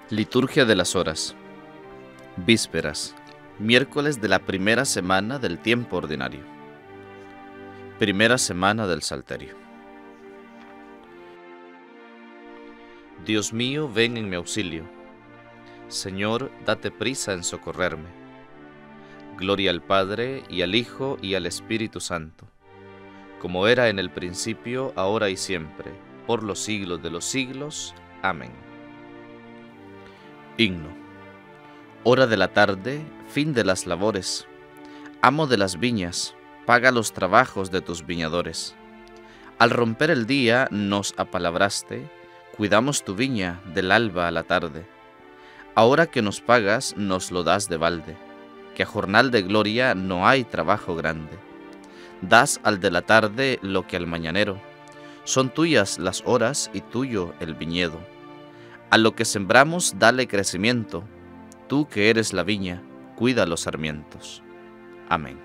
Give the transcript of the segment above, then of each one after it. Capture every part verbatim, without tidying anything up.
Liturgia de las Horas. Vísperas, miércoles de la primera semana del tiempo ordinario. Primera semana del Salterio. Dios mío, ven en mi auxilio. Señor, date prisa en socorrerme. Gloria al Padre, y al Hijo, y al Espíritu Santo, como era en el principio, ahora y siempre, por los siglos de los siglos. Amén. Himno. Hora de la tarde, fin de las labores. Amo de las viñas, paga los trabajos de tus viñadores. Al romper el día nos apalabraste, cuidamos tu viña del alba a la tarde. Ahora que nos pagas, nos lo das de balde, que a jornal de gloria no hay trabajo grande. Das al de la tarde lo que al mañanero. Son tuyas las horas y tuyo el viñedo. A lo que sembramos dale crecimiento. Tú que eres la viña, cuida los sarmientos. Amén.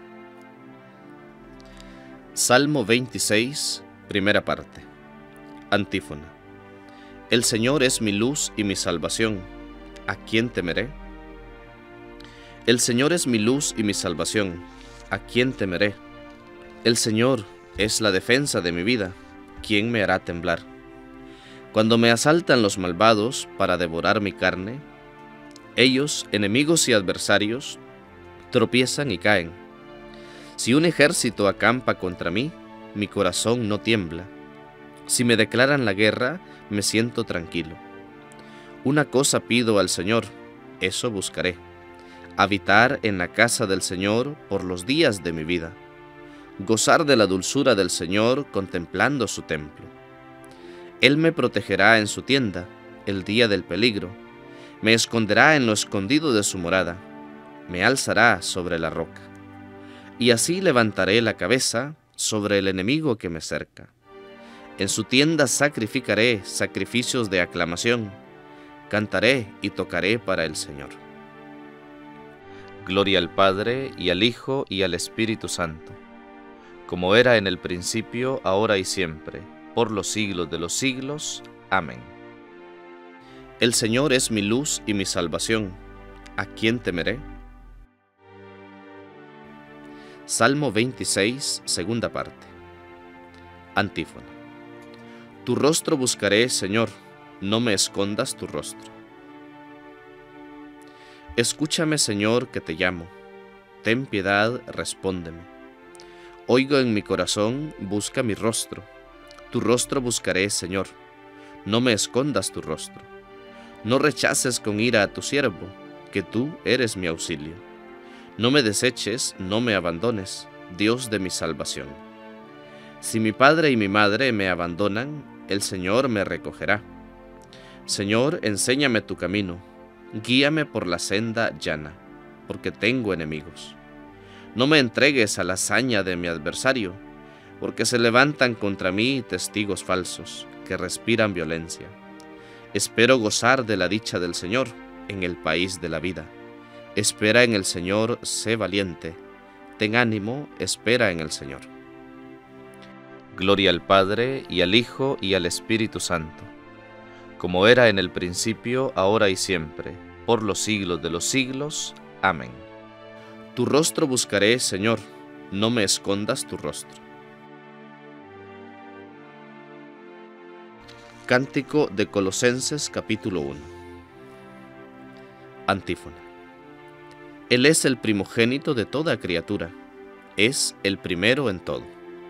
Salmo veintiséis, primera parte. Antífona. El Señor es mi luz y mi salvación. ¿A quién temeré? El Señor es mi luz y mi salvación. ¿A quién temeré? El Señor es la defensa de mi vida. ¿Quién me hará temblar? Cuando me asaltan los malvados para devorar mi carne, ellos, enemigos y adversarios, tropiezan y caen. Si un ejército acampa contra mí, mi corazón no tiembla. Si me declaran la guerra, me siento tranquilo. Una cosa pido al Señor, eso buscaré: habitar en la casa del Señor por los días de mi vida, gozar de la dulzura del Señor contemplando su templo. Él me protegerá en su tienda el día del peligro, me esconderá en lo escondido de su morada, me alzará sobre la roca. Y así levantaré la cabeza sobre el enemigo que me cerca. En su tienda sacrificaré sacrificios de aclamación, cantaré y tocaré para el Señor. Gloria al Padre, y al Hijo, y al Espíritu Santo, como era en el principio, ahora y siempre, por los siglos de los siglos. Amén. El Señor es mi luz y mi salvación. ¿A quién temeré? Salmo veintiséis, segunda parte. Antífona. Tu rostro buscaré, Señor, no me escondas tu rostro. Escúchame, Señor, que te llamo. Ten piedad, respóndeme. Oigo en mi corazón, busca mi rostro. Tu rostro buscaré, Señor, no me escondas tu rostro. No rechaces con ira a tu siervo, que tú eres mi auxilio. No me deseches, no me abandones, Dios de mi salvación. Si mi padre y mi madre me abandonan, el Señor me recogerá. Señor, enséñame tu camino, guíame por la senda llana, porque tengo enemigos. No me entregues a la saña de mi adversario, porque se levantan contra mí testigos falsos, que respiran violencia. Espero gozar de la dicha del Señor en el país de la vida. Espera en el Señor, sé valiente. Ten ánimo, espera en el Señor. Gloria al Padre, y al Hijo, y al Espíritu Santo, como era en el principio, ahora y siempre, por los siglos de los siglos. Amén. Tu rostro buscaré, Señor, no me escondas tu rostro. Cántico de Colosenses capítulo uno. Antífona. Él es el primogénito de toda criatura, es el primero en todo.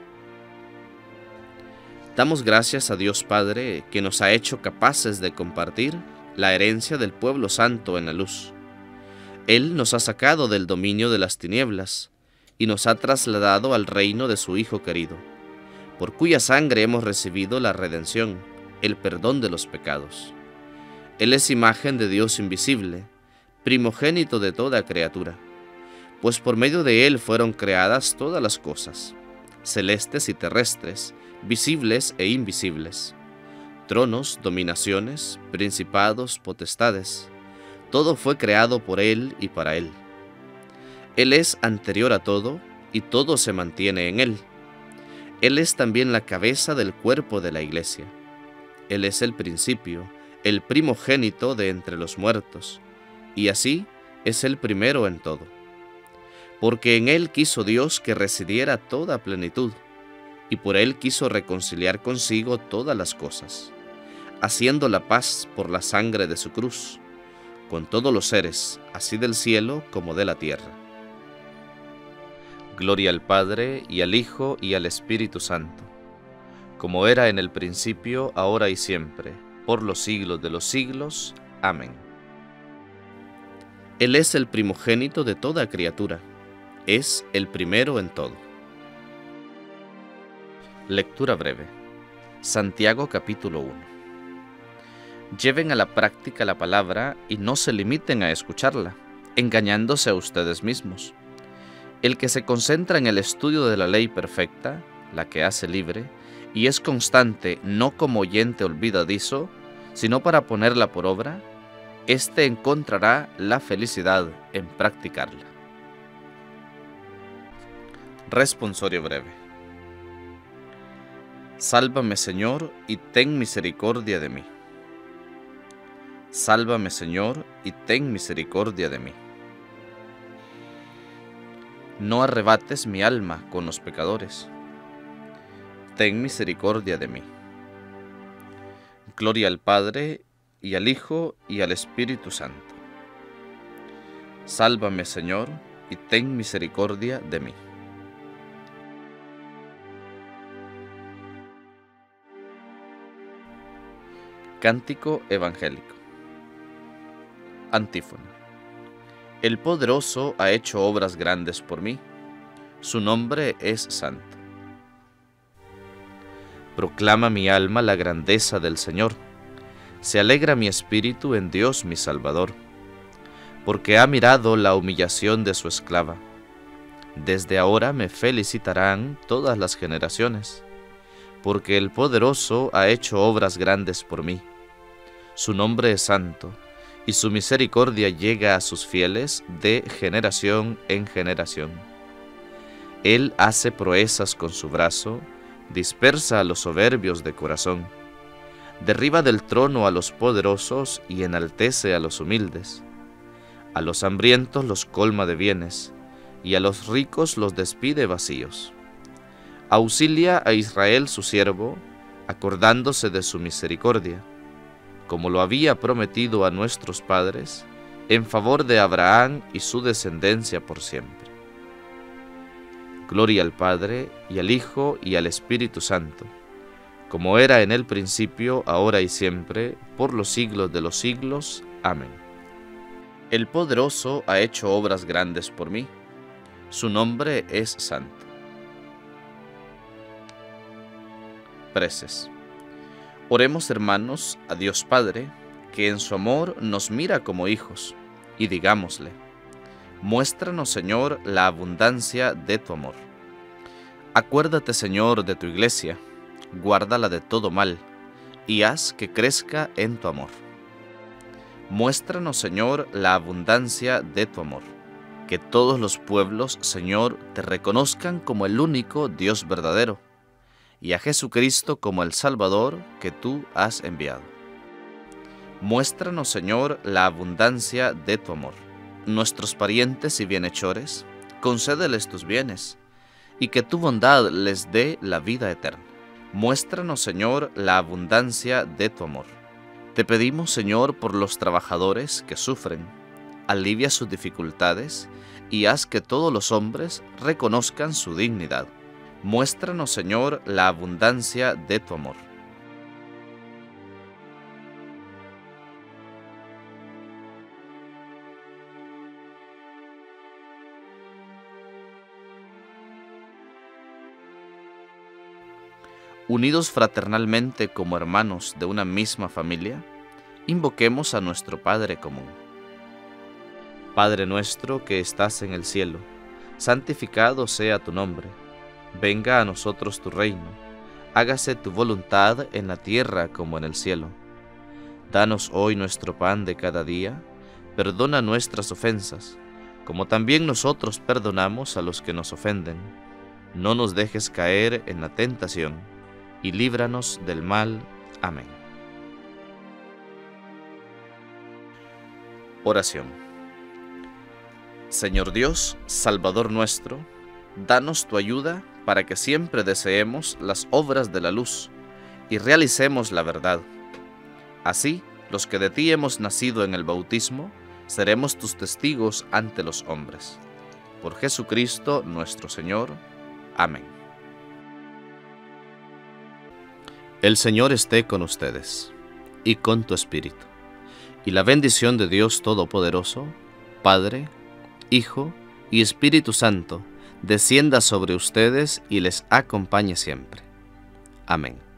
Damos gracias a Dios Padre, que nos ha hecho capaces de compartir la herencia del pueblo santo en la luz. Él nos ha sacado del dominio de las tinieblas y nos ha trasladado al reino de su Hijo querido, por cuya sangre hemos recibido la redención, el perdón de los pecados. Él es imagen de Dios invisible, primogénito de toda criatura, pues por medio de Él fueron creadas todas las cosas, celestes y terrestres, visibles e invisibles, tronos, dominaciones, principados, potestades. Todo fue creado por Él y para Él. Él es anterior a todo, y todo se mantiene en Él. Él es también la cabeza del cuerpo de la Iglesia. Él es el principio, el primogénito de entre los muertos, y así es el primero en todo. Porque en él quiso Dios que residiera toda plenitud, y por él quiso reconciliar consigo todas las cosas, haciendo la paz por la sangre de su cruz, con todos los seres, así del cielo como de la tierra. Gloria al Padre, y al Hijo, y al Espíritu Santo, como era en el principio, ahora y siempre, por los siglos de los siglos. Amén. Él es el primogénito de toda criatura, es el primero en todo. Lectura breve. Santiago capítulo uno. Lleven a la práctica la palabra y no se limiten a escucharla, engañándose a ustedes mismos. El que se concentra en el estudio de la ley perfecta, la que hace libre, y es constante no como oyente olvidadizo, sino para ponerla por obra, éste encontrará la felicidad en practicarla. Responsorio breve. Sálvame, Señor, y ten misericordia de mí. Sálvame, Señor, y ten misericordia de mí. No arrebates mi alma con los pecadores. Ten misericordia de mí. Gloria al Padre, y al Hijo, y al Espíritu Santo. Sálvame, Señor, y ten misericordia de mí. Cántico evangélico. Antífona. El poderoso ha hecho obras grandes por mí. Su nombre es santo. Proclama mi alma la grandeza del Señor. Se alegra mi espíritu en Dios mi Salvador, porque ha mirado la humillación de su esclava. Desde ahora me felicitarán todas las generaciones, porque el poderoso ha hecho obras grandes por mí. Su nombre es santo, y su misericordia llega a sus fieles de generación en generación. Él hace proezas con su brazo, dispersa a los soberbios de corazón, derriba del trono a los poderosos y enaltece a los humildes. A los hambrientos los colma de bienes, y a los ricos los despide vacíos. Auxilia a Israel su siervo, acordándose de su misericordia, como lo había prometido a nuestros padres, en favor de Abraham y su descendencia por siempre. Gloria al Padre, y al Hijo, y al Espíritu Santo, como era en el principio, ahora y siempre, por los siglos de los siglos. Amén. El poderoso ha hecho obras grandes por mí. Su nombre es santo. Preces. Oremos, hermanos, a Dios Padre, que en su amor nos mira como hijos, y digámosle: muéstranos, Señor, la abundancia de tu amor. Acuérdate, Señor, de tu iglesia, guárdala de todo mal, y haz que crezca en tu amor. Muéstranos, Señor, la abundancia de tu amor. Que todos los pueblos, Señor, te reconozcan como el único Dios verdadero, y a Jesucristo como el Salvador que tú has enviado. Muéstranos, Señor, la abundancia de tu amor. Nuestros parientes y bienhechores, concédeles tus bienes, y que tu bondad les dé la vida eterna. Muéstranos, Señor, la abundancia de tu amor. Te pedimos, Señor, por los trabajadores que sufren, alivia sus dificultades y haz que todos los hombres reconozcan su dignidad. Muéstranos, Señor, la abundancia de tu amor. Unidos fraternalmente como hermanos de una misma familia, invoquemos a nuestro Padre común. Padre nuestro que estás en el cielo, santificado sea tu nombre. Venga a nosotros tu reino, hágase tu voluntad en la tierra como en el cielo. Danos hoy nuestro pan de cada día, perdona nuestras ofensas, como también nosotros perdonamos a los que nos ofenden. No nos dejes caer en la tentación, y líbranos del mal. Amén. Oración. Señor Dios, Salvador nuestro, danos tu ayuda para que siempre deseemos las obras de la luz y realicemos la verdad. Así, los que de ti hemos nacido en el bautismo, seremos tus testigos ante los hombres. Por Jesucristo nuestro Señor. Amén. El Señor esté con ustedes y con tu espíritu. Y la bendición de Dios Todopoderoso, Padre, Hijo y Espíritu Santo, descienda sobre ustedes y les acompañe siempre. Amén.